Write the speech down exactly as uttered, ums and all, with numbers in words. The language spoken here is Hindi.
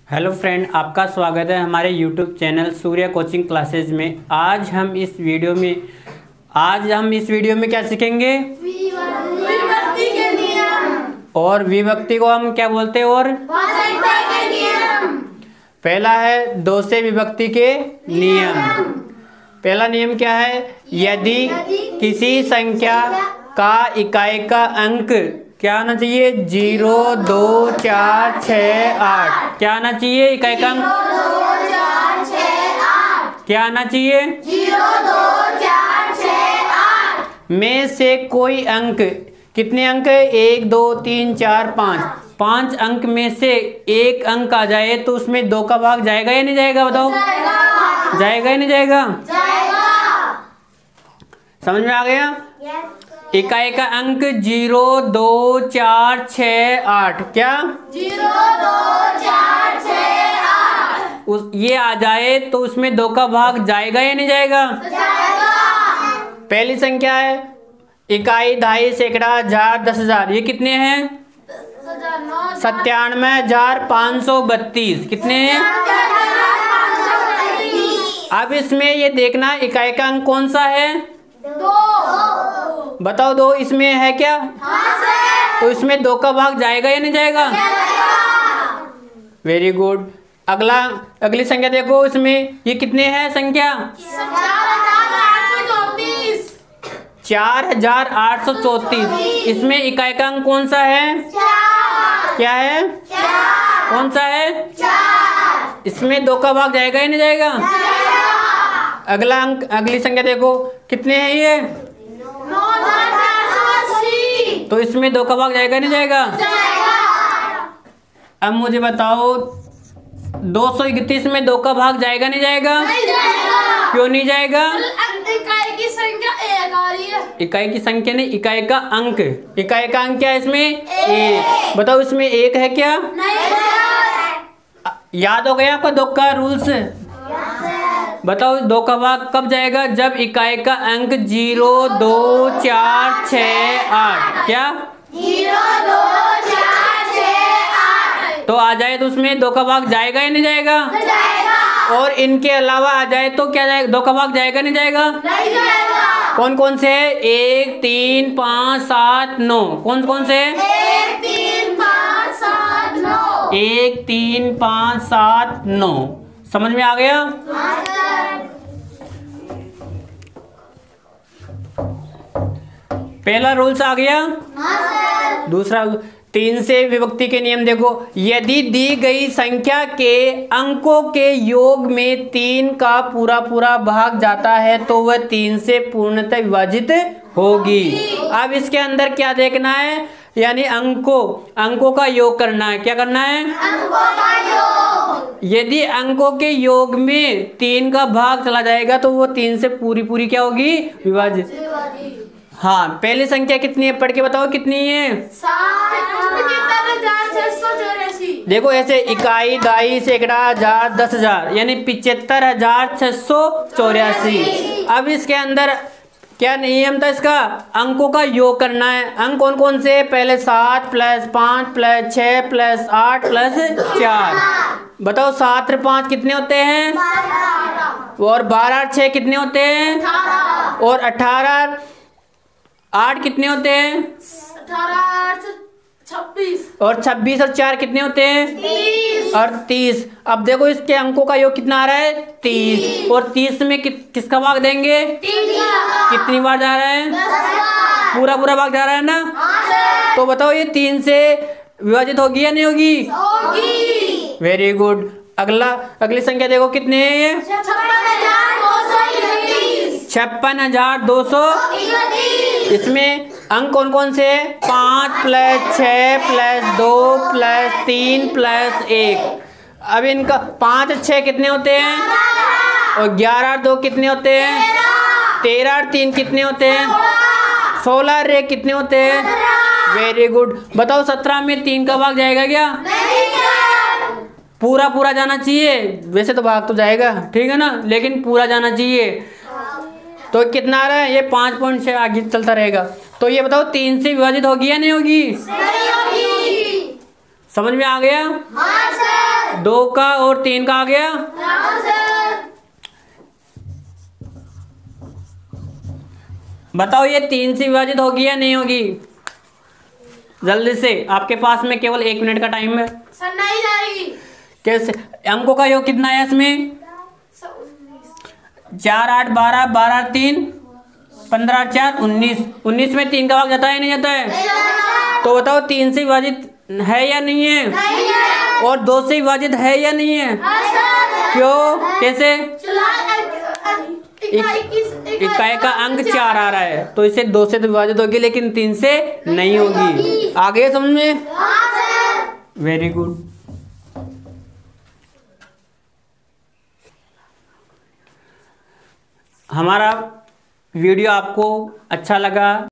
हेलो फ्रेंड, आपका स्वागत है हमारे YouTube channel Surya coaching classes में। आज हम इस वीडियो में आज हम इस वीडियो में क्या सीखेंगे? विभक्ति के नियम। और विभक्ति को हम क्या बोलते हैं? और वाचकता के नियम। पहला है दो से विभक्ति के नियम। पहला नियम क्या है? यदि किसी संख्या का इकाई का अंक क्या आना चाहिए? जीरो, दो, चार, छः, आठ। क्या आना चाहिए? इकाई का अंक दो, चार, छः, आठ। क्या आना चाहिए? जीरो, दो, चार, छः, आठ। में से कोई अंक, कितने अंक है? एक, दो, तीन, चार, पाँच। पांच अंक में से एक अंक आ जाए तो उसमें दो का भाग जाएगा या नहीं जाएगा? बताओ। जाएगा। जाएगा या नहीं जाएगा? जाएगा। समझ में आ गया? यस। इकाई का अंक जीरो, दो, चार, छः, आठ। क्या? जीरो, दो, चार, छः, आठ। उस ये आ जाए तो उसमें दो का भाग जाएगा या नहीं जाएगा? जाएगा। पहली संख्या है इकाई, दहाई, सैकड़ा, हजार, दस हजार। ये कितने हैं? सत्तानवे हजार पाँच सौ बत्तीस। कितने हैं? अब इसमें ये देखना इकाई का अंक कौन सा है? दो। बताओ। दो इसमें है क्या? तो इसमें दो का भाग जाएगा या नहीं जाएगा? Very good. अगला अगली संख्या देखो, इसमें ये कितने हैं संख्या? चार हजार आठ सौ चौतीस। इसमें इकाई का अंक कौन सा है? क्या है? कौन सा है? इसमें दो का भाग जाएगा या नहीं जाएगा? अगला अंक अगली संख्या देखो, कितने हैं ये? तो इसमें दो का भाग जाएगा नहीं जाएगा? अब मुझे बताओ, दो सौ इकतीस में दो का भाग जाएगा नहीं जाएगा? क्यों नहीं जाएगा? इकाई की संख्या एक आ रही है। इकाई की संख्या नहीं, इकाई का अंक। इकाई का अंक क्या है इसमें? एक। बताओ इसमें एक है क्या? नहीं। याद हो गया आपका दो का रूल्स? बताओ दो का भाग कब जाएगा? जब इकाई का अंक जीरो, दो, चार, छः, आठ। क्या? जीरो, दो, चार, छः, आठ। तो आ जाए तो उसमें दो का भाग जाएगा या नहीं जाएगा? जाएगा। और इनके अलावा आ जाए तो क्या जाएगा? दो का भाग जाएगा नहीं जाएगा? नहीं जाएगा। कौन कौन से है? एक, तीन, पाँच, सात, नौ। कौन कौन से? एक, तीन, पाँच, सात, नौ। एक, तीन, पाँच, सात, नौ। समझ में आ गया? पहला रूल्स आ गया। दूसरा, तीन से विभक्ति के नियम देखो। यदि दी गई संख्या के अंकों के योग में तीन का पूरा पूरा भाग जाता है तो वह तीन से पूर्णतः विभाजित होगी। अब इसके अंदर क्या देखना है? यानी अंकों अंकों का योग करना है। क्या करना है? अंकों का योग। यदि अंकों के योग में तीन का भाग चला जाएगा तो वो तीन से पूरी पूरी क्या होगी? विभाजित। हाँ, पहली संख्या कितनी है? पढ़ के बताओ कितनी है? देखो ऐसे इकाई, दहाई, सैकड़ा, हजार, दस हजार, यानी पिचहत्तर हजार छह सौ चौरासी। अब इसके अंदर क्या नियम था इसका? अंकों का योग करना है। अंक कौन कौन से? पहले सात प्लस पाँच प्लस छः प्लस आठ प्लस चार। बताओ सात और पाँच कितने होते हैं? और बारह और छः कितने होते हैं? और अठारह आठ कितने होते हैं? छब्बीस। और छब्बीस और चार कितने होते हैं? तीस। और तीस। अब देखो इसके अंकों का योग कितना आ रहा है? तीस। और तीस में कि, किसका भाग देंगे? कितनी बार जा रहा है? पूरा पूरा भाग जा रहा है ना? तो बताओ ये तीन से विभाजित होगी या नहीं होगी? होगी। Very good. अगला अगली संख्या देखो, कितने हैं ये? छप्पन हजार दो सौ। इसमें अंक कौन कौन से? पाँच प्लस छः प्लस दो प्लस तीन प्लस एक। अब इनका पाँच और छः कितने होते हैं? और ग्यारह और दो कितने होते हैं? तेरह और तीन कितने होते हैं? सोलह रे कितने होते हैं? Very good. बताओ सत्रह में तीन का भाग जाएगा क्या? पूरा पूरा जाना चाहिए। वैसे तो भाग तो जाएगा, ठीक है ना, लेकिन पूरा जाना चाहिए। तो कितना आ रहा है? ये पाँच पॉइंट से आगे चलता रहेगा। तो ये बताओ तीन से विभाजित होगी या नहीं होगी? नहीं होगी। समझ में आ गया? हाँ सर। दो का और तीन का आ गया। हाँ सर। बताओ ये तीन से विभाजित होगी या नहीं होगी? जल्दी से, आपके पास में केवल एक मिनट का टाइम है। सर नहीं जाएगी। कैसे? अंकों का योग कितना है इसमें? चार आठ बारह, बारह तीन पंद्रह, चार उन्नीस। उन्नीस में तीन का भाग जाता है नहीं जाता है? नहीं जाएगा। तो बताओ तीन से विभाजित है या नहीं है? नहीं है। और दो से विभाजित है या नहीं है? हाँ सर। क्यों? कैसे? इक्कीस इकाई का अंक चार आ रहा है तो इसे दो से तो विभाजित होगी लेकिन तीन से नहीं होगी। आ गया समझ में? हाँ सर। Very good. हमारा वीडियो आपको अच्छा लगा